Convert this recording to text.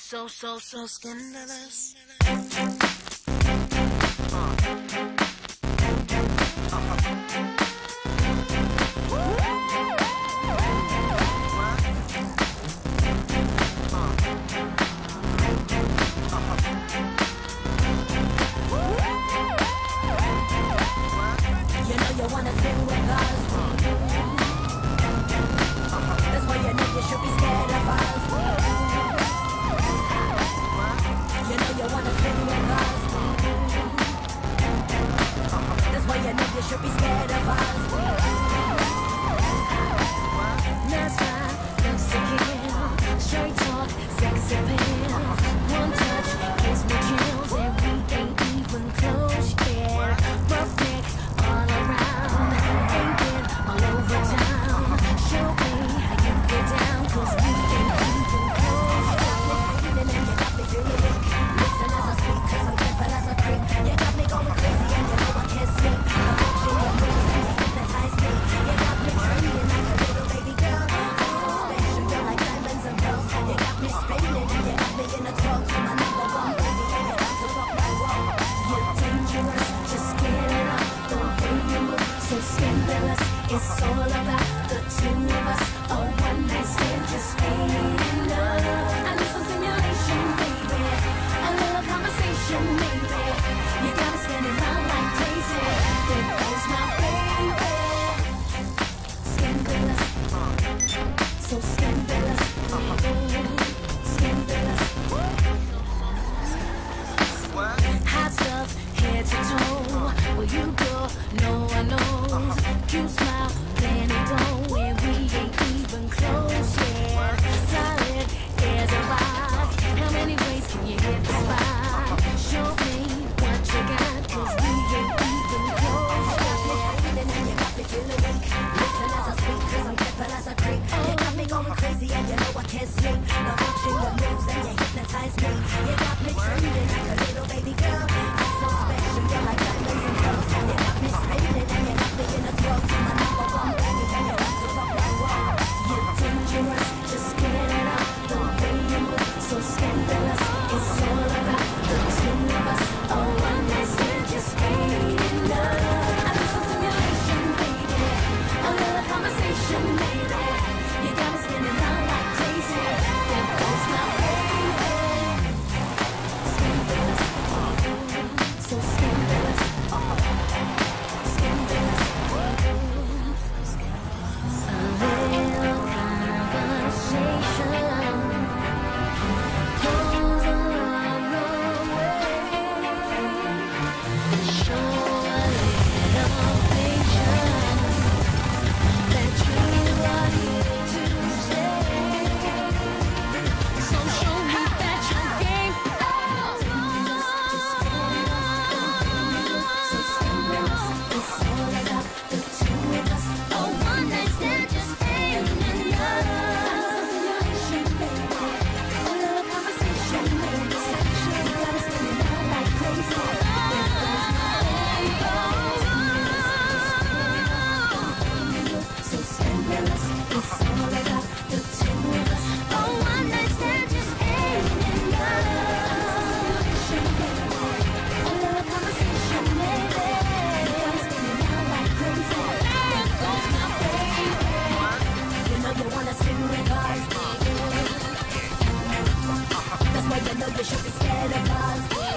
So scandalous. You know you wanna sing with us. That's why you know you should be scared of us. You know you wanna sing with us. That's why you know you should be scared of us. Nasa, looks again. Straight talk, sex appeal. One touch gives me chills, and we ain't even close yet. Rough neck all around, ain't been all over town. Show me how you get down, 'cause we ain't even close yet. Feeling and you got me feeling it. Listen as I speak, 'cause I'm careful as a creep. You got me going crazy and you know I can't sleep. I'm watching your moves and you hypnotize me. You got me dreaming like a little baby girl. I'm so special, you're like diamonds and pearls. You got me spinning and you got me in a twirl. You're my number one baby and you're about to rock my world. You're dangerous, just get it up. The way you move, so scandalous. It's all about the two of us. A one night stand just ain't enough. I need some stimulation, baby. A little conversation, maybe. You got me spinning round like crazy. There goes my baby. Scandalous, so scandalous, scandalous. Hot stuff, head to toe. Where you go, no one knows. Cute smile, playing it don't. And we ain't even close yet. Solid as a rock. How many ways can you hit the spot? Show me what you got, 'cause we ain't even close yet. Feeling and you got me feeling it. Listen as I speak, 'cause I'm careful as a creep. You got me going crazy and you know I can't sleep. Now watching your moves and you hypnotize me. You got me dreaming like a little baby girl. I'm so special, you're like diamonds and pearls. You got me spinning and you got me in a twirl. You're my number one baby and you're about to rock my world. You're dangerous, just get it up. The way you move, so scandalous. It's all about the two of us. A one night stand just ain't enough. I need some stimulation, baby. A little conversation, maybe. You got me spinning round like crazy. There goes my baby. Scandalous, so scandalous, scandalous. A little conversation goes a long, long way. Show a little patience that you are here to stay. So show me that your game is so scandalous. It's all about the two of us. A one night stand just ain't enough. Stimulation, baby. A little conversation, baby. You got us spinning out like crazy. There goes my baby. So scandalous. It's all about the two of us. A one night stand just ain't enough. Stimulation, baby. A little conversation, baby. You got us spinning out like crazy. There goes my baby. You know you wanna sing with us. That's why you know you should be scared of us.